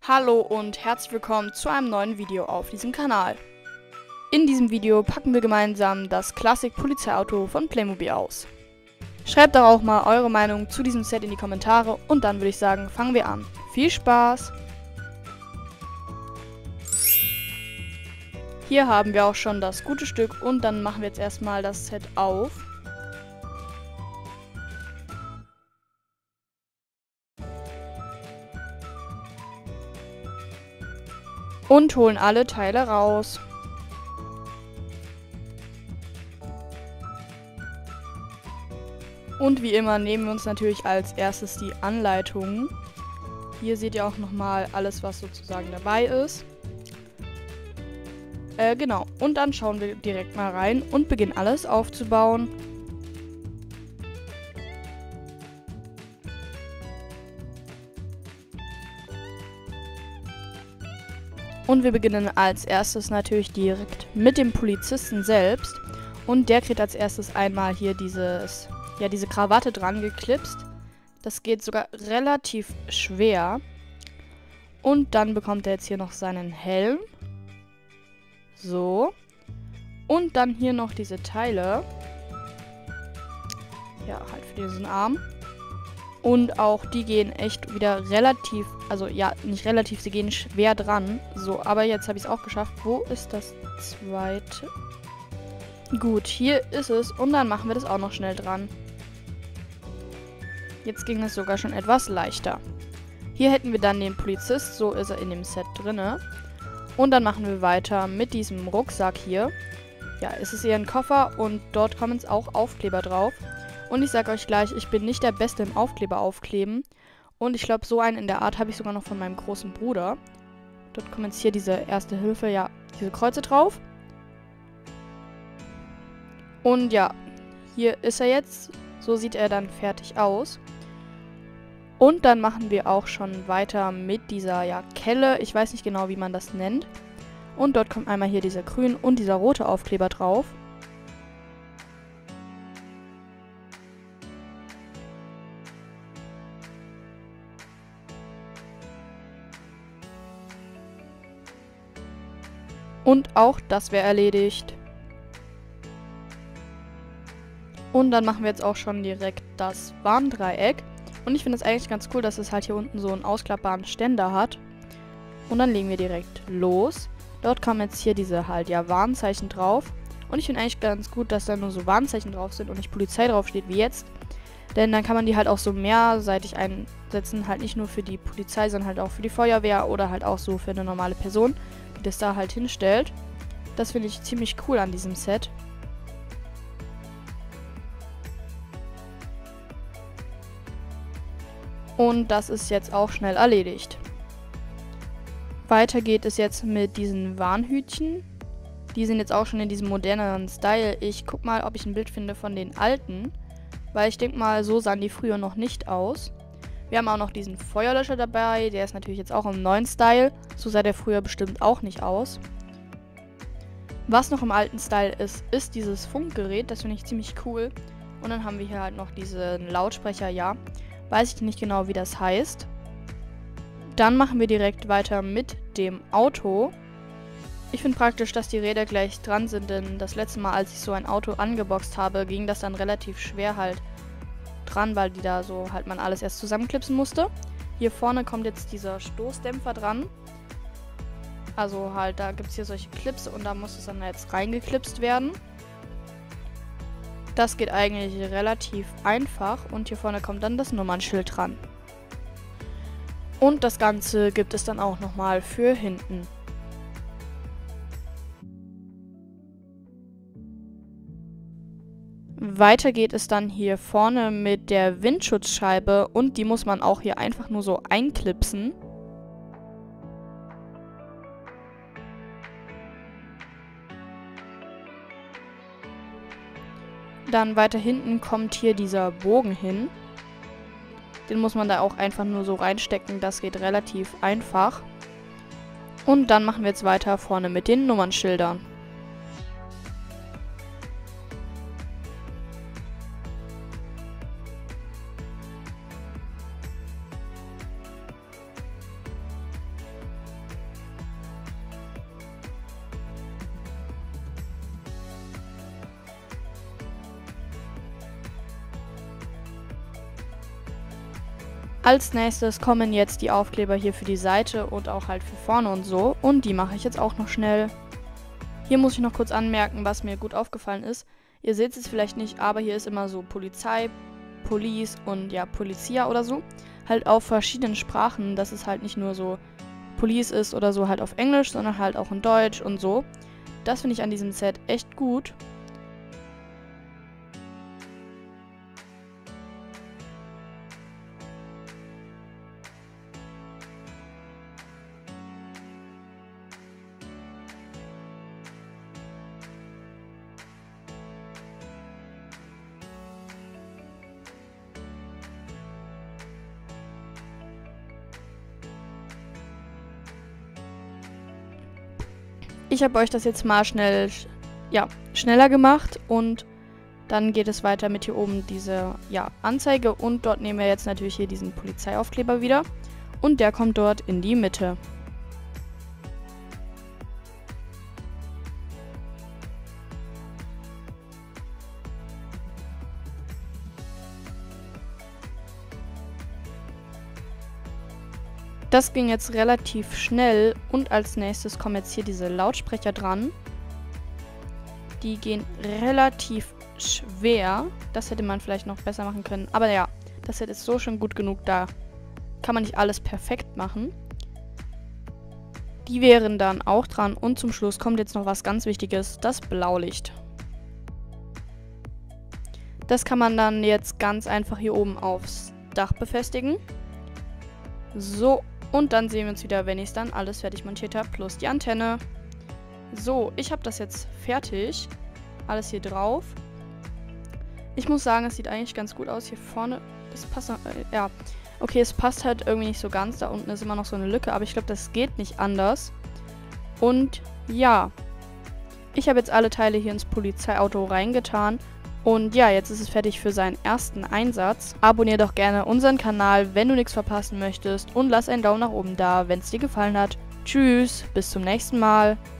Hallo und herzlich willkommen zu einem neuen Video auf diesem Kanal. In diesem Video packen wir gemeinsam das Klassik-Polizeiauto von Playmobil aus. Schreibt doch auch mal eure Meinung zu diesem Set in die Kommentare und dann würde ich sagen, fangen wir an. Viel Spaß! Hier haben wir auch schon das gute Stück und dann machen wir jetzt erstmal das Set auf. Und holen alle Teile raus. Und wie immer nehmen wir uns natürlich als erstes die Anleitungen. Hier seht ihr auch nochmal alles, was sozusagen dabei ist. Genau, und dann schauen wir direkt mal rein und beginnen alles aufzubauen. Und wir beginnen als erstes natürlich direkt mit dem Polizisten selbst. Und der kriegt als erstes einmal hier diese Krawatte dran geklipst. Das geht sogar relativ schwer. Und dann bekommt er jetzt hier noch seinen Helm. So. Und dann hier noch diese Teile. Ja, halt für diesen Arm. Und auch die gehen echt wieder relativ, also ja, nicht relativ, sie gehen schwer dran. So, aber jetzt habe ich es auch geschafft. Wo ist das zweite? Gut, hier ist es. Und dann machen wir das auch noch schnell dran. Jetzt ging es sogar schon etwas leichter. Hier hätten wir dann den Polizist, so ist er in dem Set drinne. Und dann machen wir weiter mit diesem Rucksack hier. Ja, es ist eher ein Koffer und dort kommen jetzt auch Aufkleber drauf. Und ich sage euch gleich, ich bin nicht der Beste im Aufkleber aufkleben. Und ich glaube, so einen in der Art habe ich sogar noch von meinem großen Bruder. Dort kommen jetzt hier diese Erste Hilfe, ja, diese Kreuze drauf. Und ja, hier ist er jetzt. So sieht er dann fertig aus. Und dann machen wir auch schon weiter mit dieser, ja, Kelle. Ich weiß nicht genau, wie man das nennt. Und dort kommt einmal hier dieser grün und dieser rote Aufkleber drauf. Und auch das wäre erledigt. Und dann machen wir jetzt auch schon direkt das Warndreieck. Und ich finde es eigentlich ganz cool, dass es halt hier unten so einen ausklappbaren Ständer hat. Und dann legen wir direkt los. Dort kommen jetzt hier diese halt, ja, Warnzeichen drauf. Und ich finde eigentlich ganz gut, dass da nur so Warnzeichen drauf sind und nicht Polizei draufsteht wie jetzt. Denn dann kann man die halt auch so mehrseitig einsetzen. Halt nicht nur für die Polizei, sondern halt auch für die Feuerwehr oder halt auch so für eine normale Person, die das da halt hinstellt. Das finde ich ziemlich cool an diesem Set. Und das ist jetzt auch schnell erledigt. Weiter geht es jetzt mit diesen Warnhütchen. Die sind jetzt auch schon in diesem moderneren Style. Ich guck mal, ob ich ein Bild finde von den alten. Weil ich denke mal, so sahen die früher noch nicht aus. Wir haben auch noch diesen Feuerlöscher dabei. Der ist natürlich jetzt auch im neuen Style. So sah der früher bestimmt auch nicht aus. Was noch im alten Style ist, ist dieses Funkgerät. Das finde ich ziemlich cool. Und dann haben wir hier halt noch diesen Lautsprecher, ja. Weiß ich nicht genau, wie das heißt. Dann machen wir direkt weiter mit dem Auto. Ich finde praktisch, dass die Räder gleich dran sind, denn das letzte Mal, als ich so ein Auto angeboxt habe, ging das dann relativ schwer halt dran, weil die da so halt man alles erst zusammenklipsen musste. Hier vorne kommt jetzt dieser Stoßdämpfer dran. Also halt, da gibt es hier solche Clips und da muss es dann jetzt reingeklipst werden. Das geht eigentlich relativ einfach und hier vorne kommt dann das Nummernschild dran. Und das Ganze gibt es dann auch nochmal für hinten. Weiter geht es dann hier vorne mit der Windschutzscheibe und die muss man auch hier einfach nur so einklipsen. Dann weiter hinten kommt hier dieser Bogen hin. Den muss man da auch einfach nur so reinstecken. Das geht relativ einfach. Und dann machen wir jetzt weiter vorne mit den Nummernschildern. Als nächstes kommen jetzt die Aufkleber hier für die Seite und auch halt für vorne und so. Und die mache ich jetzt auch noch schnell. Hier muss ich noch kurz anmerken, was mir gut aufgefallen ist. Ihr seht es vielleicht nicht, aber hier ist immer so Polizei, Police und ja, Polizia oder so. Halt auf verschiedenen Sprachen, dass es halt nicht nur so Police ist oder so halt auf Englisch, sondern halt auch in Deutsch und so. Das finde ich an diesem Set echt gut. Ich habe euch das jetzt mal schneller gemacht und dann geht es weiter mit hier oben diese Anzeige und dort nehmen wir jetzt natürlich hier diesen Polizeiaufkleber wieder und der kommt dort in die Mitte. Das ging jetzt relativ schnell und als nächstes kommen jetzt hier diese Lautsprecher dran. Die gehen relativ schwer. Das hätte man vielleicht noch besser machen können. Aber ja, das Set ist so schon gut genug, da kann man nicht alles perfekt machen. Die wären dann auch dran und zum Schluss kommt jetzt noch was ganz Wichtiges, das Blaulicht. Das kann man dann jetzt ganz einfach hier oben aufs Dach befestigen. So. Und dann sehen wir uns wieder, wenn ich es dann alles fertig montiert habe, plus die Antenne. So, ich habe das jetzt fertig. Alles hier drauf. Ich muss sagen, es sieht eigentlich ganz gut aus hier vorne. Das passt noch, ja. Okay, es passt halt irgendwie nicht so ganz. Da unten ist immer noch so eine Lücke, aber ich glaube, das geht nicht anders. Und ja, ich habe jetzt alle Teile hier ins Polizeiauto reingetan. Und ja, jetzt ist es fertig für seinen ersten Einsatz. Abonnier doch gerne unseren Kanal, wenn du nichts verpassen möchtest. Und lass einen Daumen nach oben da, wenn es dir gefallen hat. Tschüss, bis zum nächsten Mal.